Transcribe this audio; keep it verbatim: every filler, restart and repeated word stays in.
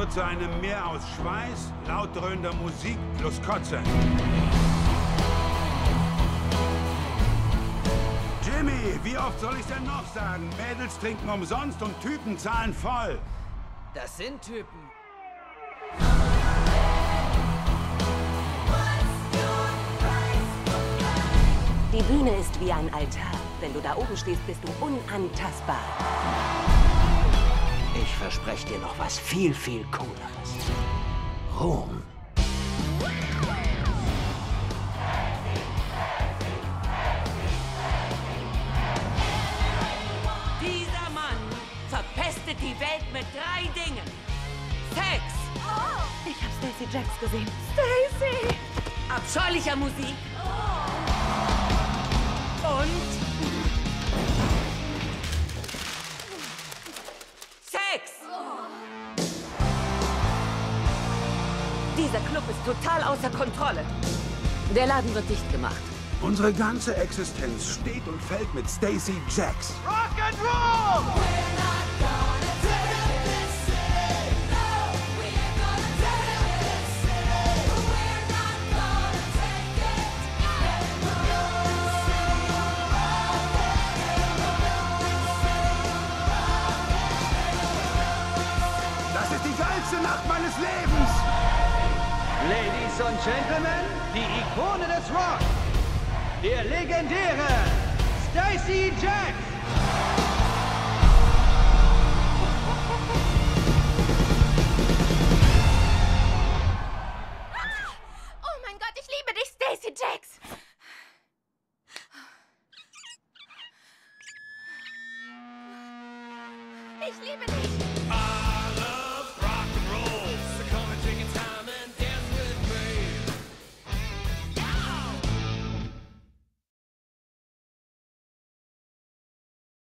wird zu einem Meer aus Schweiß, laut dröhnender Musik plus Kotze. Jimmy, wie oft soll ich denn noch sagen? Mädels trinken umsonst und Typen zahlen voll. Das sind Typen. Die Bühne ist wie ein Altar. Wenn du da oben stehst, bist du unantastbar. Ich verspreche dir noch was viel, viel Cooleres. Ruhm. Dieser Mann verpestet die Welt mit drei Dingen. Sex. Oh, ich habe Stacey Jacks gesehen. Stacey! Abscheulicher Musik. Und Sex! Dieser Club ist total außer Kontrolle. Der Laden wird dicht gemacht. Unsere ganze Existenz steht und fällt mit Stacey Jacks. Rock and Roll! Das ist die geilste Nacht meines Lebens! Ladies und Gentlemen, die Ikone des Rock, der legendäre Stacey Jacks. Oh mein Gott, ich liebe dich, Stacey Jacks. Ich liebe dich.